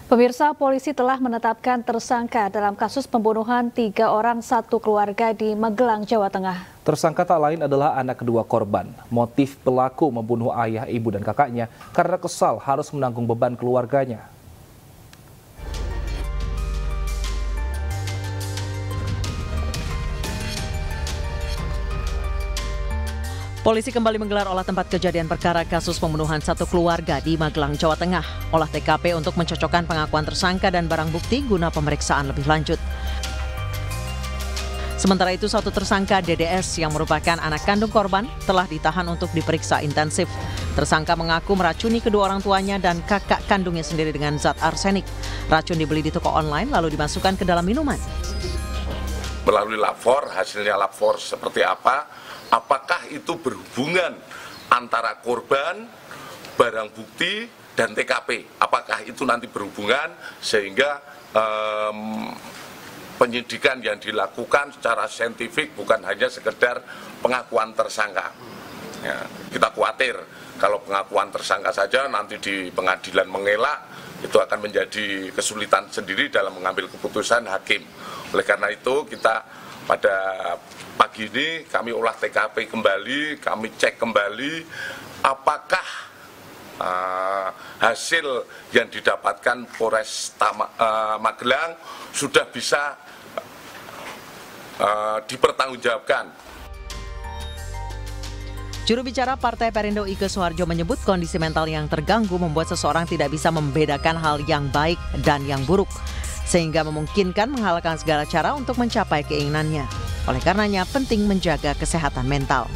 Pemirsa, polisi telah menetapkan tersangka dalam kasus pembunuhan 3 orang satu keluarga di Magelang, Jawa Tengah. Tersangka tak lain adalah anak kedua korban. Motif pelaku membunuh ayah, ibu, dan kakaknya karena kesal harus menanggung beban keluarganya. Polisi kembali menggelar olah tempat kejadian perkara kasus pembunuhan satu keluarga di Magelang, Jawa Tengah. Olah TKP untuk mencocokkan pengakuan tersangka dan barang bukti guna pemeriksaan lebih lanjut. Sementara itu, satu tersangka DDS yang merupakan anak kandung korban telah ditahan untuk diperiksa intensif. Tersangka mengaku meracuni kedua orang tuanya dan kakak kandungnya sendiri dengan zat arsenik. Racun dibeli di toko online lalu dimasukkan ke dalam minuman. Melalui lapor, hasilnya lapor seperti apa? Apakah itu berhubungan antara korban, barang bukti, dan TKP? Apakah itu nanti berhubungan sehingga penyidikan yang dilakukan secara saintifik bukan hanya sekedar pengakuan tersangka. Ya, kita khawatir kalau pengakuan tersangka saja nanti di pengadilan mengelak, itu akan menjadi kesulitan sendiri dalam mengambil keputusan hakim. Oleh karena itu kita pada pagi ini kami olah TKP kembali, kami cek kembali apakah hasil yang didapatkan Polres Magelang sudah bisa dipertanggungjawabkan. Juru bicara Partai Perindo Ike Suharjo menyebut kondisi mental yang terganggu membuat seseorang tidak bisa membedakan hal yang baik dan yang buruk, sehingga memungkinkan menghalalkan segala cara untuk mencapai keinginannya. Oleh karenanya penting menjaga kesehatan mental.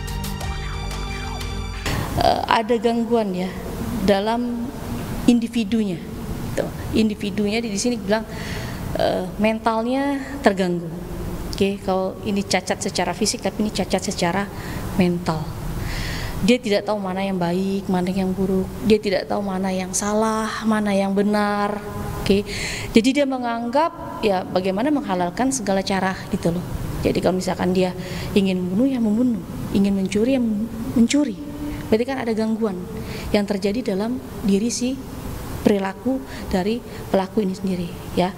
Ada gangguan ya dalam individunya. Individunya di sini bilang mentalnya terganggu. Oke, kalau ini cacat secara fisik tapi ini cacat secara mental. Dia tidak tahu mana yang baik, mana yang buruk. Dia tidak tahu mana yang salah, mana yang benar. Oke. Jadi dia menganggap ya bagaimana menghalalkan segala cara gitu loh. Jadi kalau misalkan dia ingin membunuh ya membunuh, ingin mencuri ya mencuri. Berarti kan ada gangguan yang terjadi dalam diri si perilaku dari pelaku ini sendiri ya.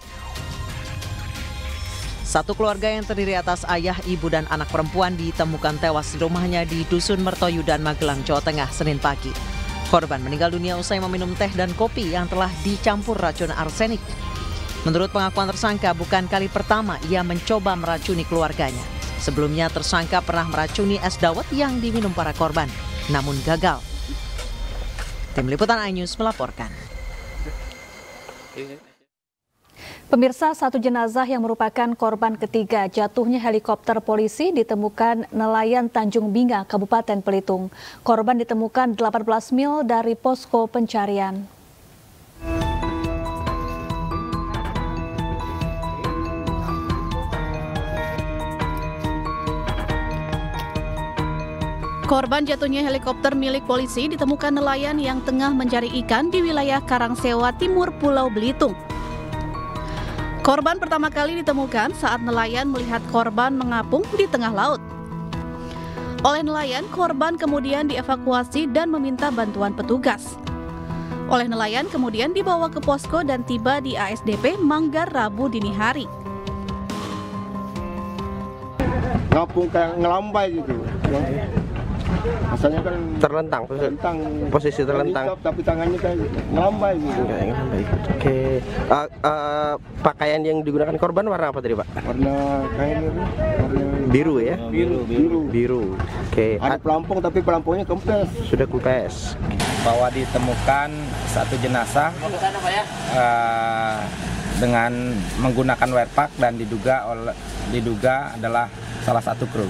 Satu keluarga yang terdiri atas ayah, ibu, dan anak perempuan ditemukan tewas di rumahnya di Dusun Mertoyudan, Magelang, Jawa Tengah, Senin pagi. Korban meninggal dunia usai meminum teh dan kopi yang telah dicampur racun arsenik. Menurut pengakuan tersangka, bukan kali pertama ia mencoba meracuni keluarganya. Sebelumnya tersangka pernah meracuni es dawet yang diminum para korban, namun gagal. Tim Liputan iNews melaporkan. Pemirsa, satu jenazah yang merupakan korban ketiga jatuhnya helikopter polisi ditemukan nelayan Tanjung Binga, Kabupaten Belitung. Korban ditemukan 18 mil dari posko pencarian. Korban jatuhnya helikopter milik polisi ditemukan nelayan yang tengah mencari ikan di wilayah Karangsewa Timur, Pulau Belitung. Korban pertama kali ditemukan saat nelayan melihat korban mengapung di tengah laut. Oleh nelayan, korban kemudian dievakuasi dan meminta bantuan petugas. Oleh nelayan kemudian dibawa ke posko dan tiba di ASDP Manggar Rabu dini hari. Ngapung kayak ngelambai gitu. Asalnya kan terlentang, posisi terlentang. Tapi tangannya kayak ngelambai gitu. Oke. Pakaian yang digunakan korban warna apa tadi, Pak? Warna kain itu, warna biru ya? Biru. Oke. Ada pelampung tapi pelampungnya kempes. Sudah kempes. Bahwa ditemukan satu jenazah dengan menggunakan werpak dan diduga adalah salah satu kru.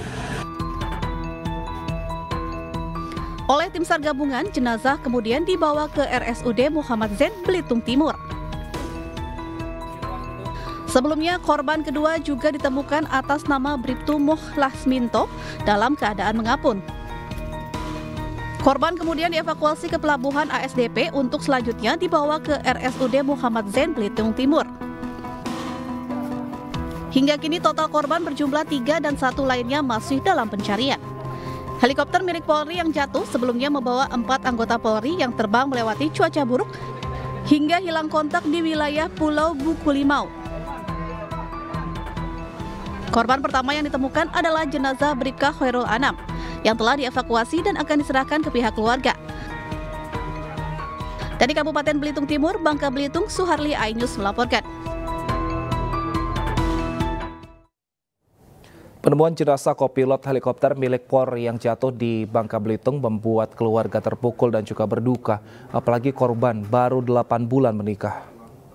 Oleh tim SAR gabungan, jenazah kemudian dibawa ke RSUD Muhammad Zain, Belitung Timur. Sebelumnya, korban kedua juga ditemukan atas nama Bribtu Lasminto dalam keadaan mengapung. Korban kemudian dievakuasi ke pelabuhan ASDP untuk selanjutnya dibawa ke RSUD Muhammad Zain, Belitung Timur. Hingga kini total korban berjumlah 3 dan 1 lainnya masih dalam pencarian. Helikopter milik Polri yang jatuh sebelumnya membawa 4 anggota Polri yang terbang melewati cuaca buruk hingga hilang kontak di wilayah Pulau Bukulimau. Korban pertama yang ditemukan adalah jenazah Bribka Khairul Anam yang telah dievakuasi dan akan diserahkan ke pihak keluarga. Dari Kabupaten Belitung Timur, Bangka Belitung, Suharli Ainus melaporkan. Penemuan jenazah kopilot helikopter milik Polri yang jatuh di Bangka Belitung membuat keluarga terpukul dan juga berduka, apalagi korban baru 8 bulan menikah.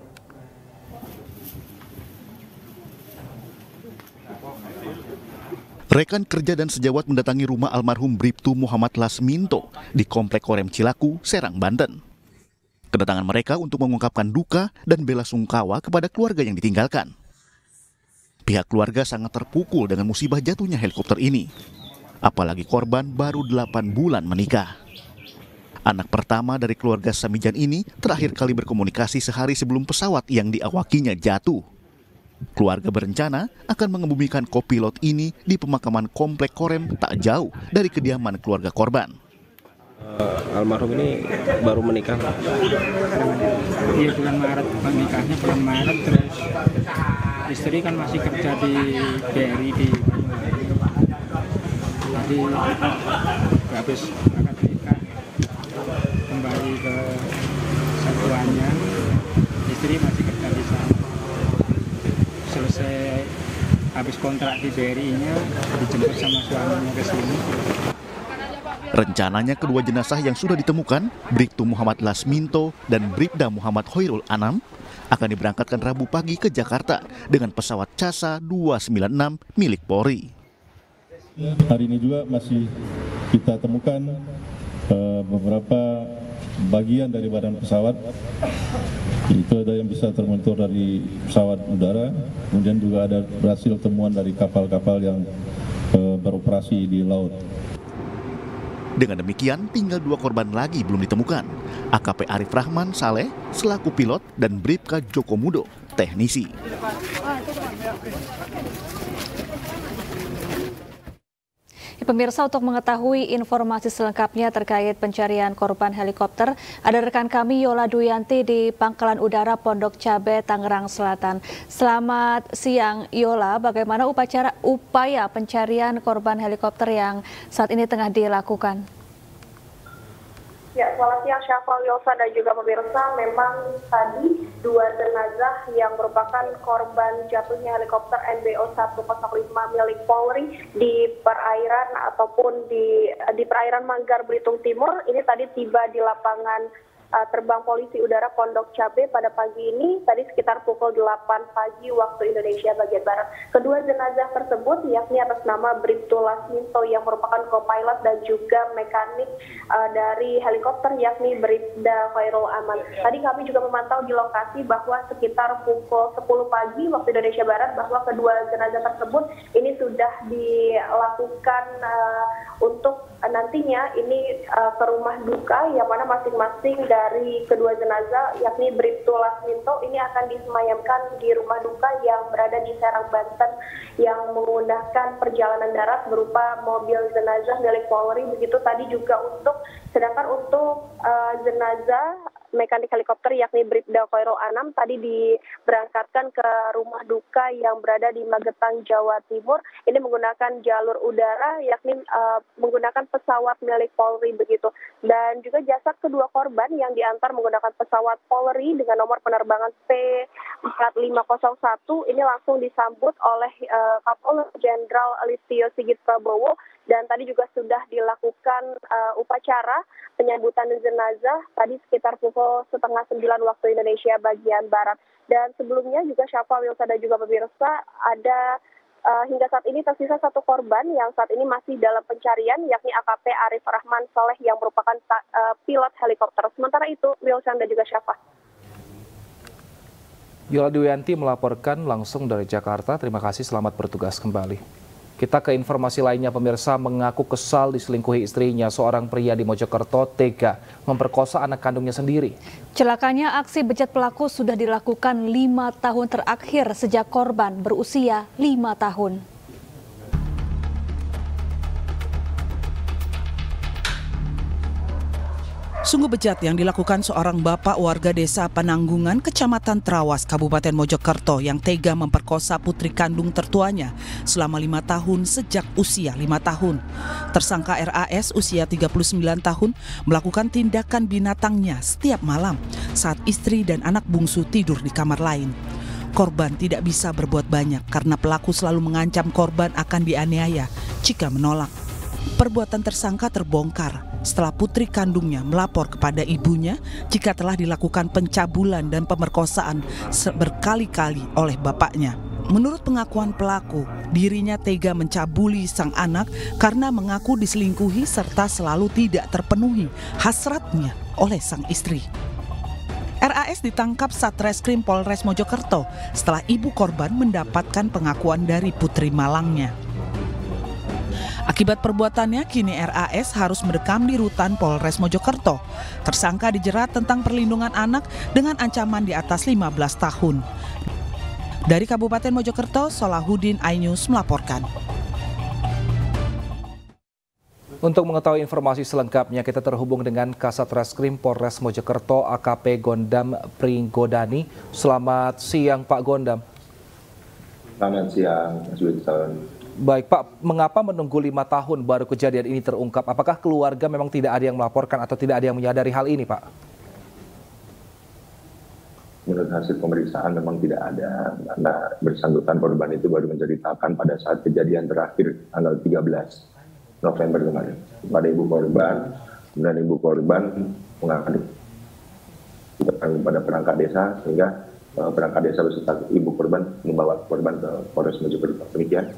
Rekan kerja dan sejawat mendatangi rumah almarhum Bribtu Muhammad Lasminto di Komplek Korem Cilaku, Serang, Banten. Kedatangan mereka untuk mengungkapkan duka dan bela sungkawa kepada keluarga yang ditinggalkan. Pihak keluarga sangat terpukul dengan musibah jatuhnya helikopter ini. Apalagi korban baru 8 bulan menikah. Anak pertama dari keluarga Samijan ini terakhir kali berkomunikasi sehari sebelum pesawat yang diawakinya jatuh. Keluarga berencana akan mengebumikan kopilot ini di pemakaman Komplek Korem tak jauh dari kediaman keluarga korban. Almarhum ini baru menikah. Iya, bulan Maret, nikahnya bulan Maret, terus istri kan masih kerja di BRI di jadi habis akad nikah kembali ke satuannya, istri masih kerja di sana. Selesai habis kontrak di BRI-nya dijemput sama suaminya ke sini. Rencananya kedua jenazah yang sudah ditemukan, Bribtu Muhammad Lasminto dan Bribda Muhammad Khairul Anam, akan diberangkatkan Rabu pagi ke Jakarta dengan pesawat CASA 296 milik Polri. Hari ini juga masih kita temukan beberapa bagian dari badan pesawat. Itu ada yang bisa termonitor dari pesawat udara, kemudian juga ada berhasil temuan dari kapal-kapal yang beroperasi di laut. Dengan demikian, tinggal 2 korban lagi belum ditemukan. AKP Arif Rahman Saleh selaku pilot dan Bribka Joko Mudo, teknisi. Pemirsa, untuk mengetahui informasi selengkapnya terkait pencarian korban helikopter, ada rekan kami Yola Duyanti di Pangkalan Udara Pondok Cabe, Tangerang Selatan. Selamat siang Yola, bagaimana upaya pencarian korban helikopter yang saat ini tengah dilakukan? Ya, selamat siang Syafal, Yosa dan juga pemirsa. Memang tadi 2 jenazah yang merupakan korban jatuhnya helikopter NBO 105 milik Polri di perairan ataupun di perairan Manggar Belitung Timur ini tadi tiba di lapangan terbang polisi udara Pondok Cabe pada pagi ini, tadi sekitar pukul 8 pagi waktu Indonesia bagian Barat. Kedua jenazah tersebut yakni atas nama Bribtu Lasminto yang merupakan co-pilot dan juga mekanik dari helikopter yakni Bribda Khairul Anam. Tadi kami juga memantau di lokasi bahwa sekitar pukul 10 pagi waktu Indonesia Barat bahwa kedua jenazah tersebut ini sudah dilakukan untuk nantinya ini ke rumah duka yang mana masing-masing dari kedua jenazah yakni Bribtu Lasminto ini akan disemayamkan di rumah duka yang berada di Serang, Banten yang menggunakan perjalanan darat berupa mobil jenazah milik Polri. Begitu tadi juga sedangkan untuk jenazah mekanik helikopter yakni Bribda Khairul Anam tadi diberangkatkan ke rumah duka yang berada di Magetan, Jawa Timur. Ini menggunakan jalur udara yakni menggunakan pesawat milik Polri begitu. Dan juga jasad kedua korban yang diantar menggunakan pesawat Polri dengan nomor penerbangan P4501 ini langsung disambut oleh Kapolri Jenderal Listio Sigit Prabowo. Dan tadi juga sudah dilakukan upacara penyambutan jenazah tadi sekitar pukul 8:30 waktu Indonesia bagian Barat. Dan sebelumnya juga Syafa, Wilsa dan juga pemirsa ada hingga saat ini tersisa 1 korban yang saat ini masih dalam pencarian yakni AKP Arif Rahman Saleh yang merupakan pilot helikopter. Sementara itu Wilsa dan juga Syafa. Yola Duyanti melaporkan langsung dari Jakarta. Terima kasih, selamat bertugas kembali. Kita ke informasi lainnya, pemirsa. Mengaku kesal diselingkuhi istrinya, seorang pria di Mojokerto tega memperkosa anak kandungnya sendiri. Celakanya, aksi bejat pelaku sudah dilakukan 5 tahun terakhir sejak korban berusia 5 tahun. Sungguh bejat yang dilakukan seorang bapak warga desa Penanggungan, Kecamatan Trawas, Kabupaten Mojokerto yang tega memperkosa putri kandung tertuanya selama 5 tahun sejak usia 5 tahun. Tersangka RAS usia 39 tahun melakukan tindakan binatangnya setiap malam saat istri dan anak bungsu tidur di kamar lain. Korban tidak bisa berbuat banyak karena pelaku selalu mengancam korban akan dianiaya jika menolak. Perbuatan tersangka terbongkar setelah putri kandungnya melapor kepada ibunya jika telah dilakukan pencabulan dan pemerkosaan berkali-kali oleh bapaknya. Menurut pengakuan pelaku, dirinya tega mencabuli sang anak karena mengaku diselingkuhi serta selalu tidak terpenuhi hasratnya oleh sang istri. RAS ditangkap Satreskrim Polres Mojokerto setelah ibu korban mendapatkan pengakuan dari putri malangnya. Akibat perbuatannya, kini RAS harus mendekam di rutan Polres Mojokerto. Tersangka dijerat tentang perlindungan anak dengan ancaman di atas 15 tahun. Dari Kabupaten Mojokerto, Solahuddin iNews melaporkan. Untuk mengetahui informasi selengkapnya, kita terhubung dengan Kasat Reskrim Polres Mojokerto AKP Gondam Pringgodani. Selamat siang Pak Gondam. Selamat siang, Mas Wilson. Baik Pak, mengapa menunggu 5 tahun baru kejadian ini terungkap? Apakah keluarga memang tidak ada yang melaporkan atau tidak ada yang menyadari hal ini Pak? Menurut hasil pemeriksaan memang tidak ada, karena bersangkutan korban itu baru menceritakan pada saat kejadian terakhir tanggal 13 November kemarin pada ibu korban, dan ibu korban mengadu kepada perangkat desa, sehingga perangkat desa beserta ibu korban membawa korban ke Polres Mojokerto. Demikian.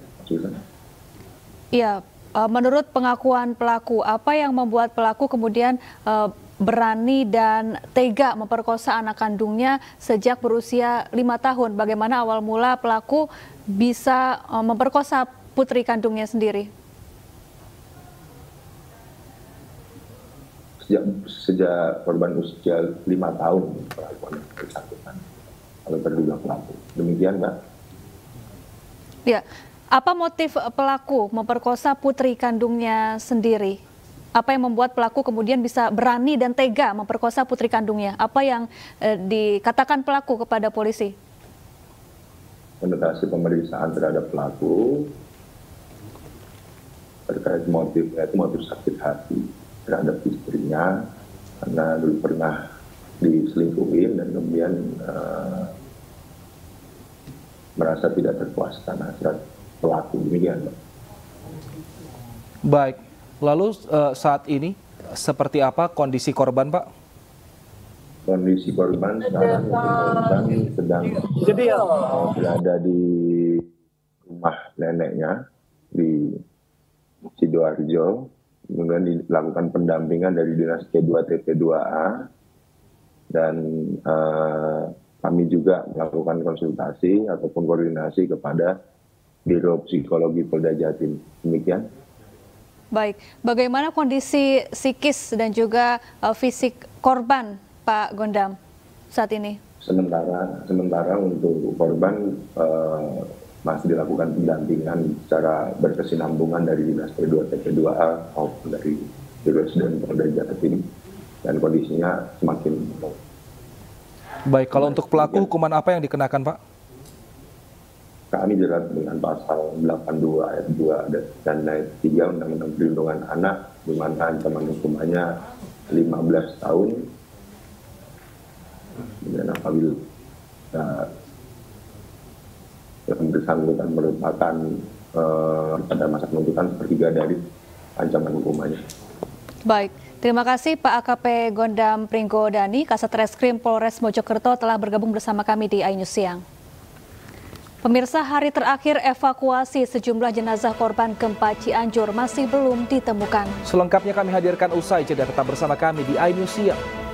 Iya, menurut pengakuan pelaku, apa yang membuat pelaku kemudian berani dan tega memperkosa anak kandungnya sejak berusia 5 tahun? Bagaimana awal mula pelaku bisa memperkosa putri kandungnya sendiri? Sejak korban usia 5 tahun pelakuan bersangkutan kalau terduga pelaku. Demikian, Mbak. Ya. Apa motif pelaku memperkosa putri kandungnya sendiri? Apa yang membuat pelaku kemudian bisa berani dan tega memperkosa putri kandungnya? Apa yang dikatakan pelaku kepada polisi? Menurut hasil pemeriksaan terhadap pelaku, terkait motifnya itu motif sakit hati terhadap istrinya, karena dulu pernah diselingkuhin dan kemudian merasa tidak terpuaskan hasrat pelaku. Demikian, Pak. Baik, lalu saat ini seperti apa kondisi korban, Pak? Kondisi korban sekarang sedang berada di rumah neneknya di Sidoarjo, kemudian dilakukan pendampingan dari Dinas P2 TP2A, dan kami juga melakukan konsultasi ataupun koordinasi kepada Biro Psikologi Polda Jatim. Demikian. Baik, bagaimana kondisi psikis dan juga fisik korban, Pak Gondam, saat ini? Sementara untuk korban masih dilakukan pendampingan secara berkesinambungan dari Dinas P2 TP2A maupun dari Biro Residen Polda Jatim, dan kondisinya semakin. Baik, kalau untuk pelaku hukuman apa yang dikenakan, Pak? Kami jerat dengan pasal 82 ayat 2 dan ayat 3 Undang-Undang Perlindungan Anak, di mana ancaman hukumannya 15 tahun. Dan apabila yang bersangkutan merupakan pada masa penuntutan sepertiga dari ancaman hukumannya. Baik, terima kasih Pak AKP Gondam Pringgodani, Kasat Reskrim Polres Mojokerto telah bergabung bersama kami di iNews Siang. Pemirsa, hari terakhir evakuasi sejumlah jenazah korban gempa Cianjur masih belum ditemukan. Selengkapnya kami hadirkan usai jeda, tetap bersama kami di iNews Siang.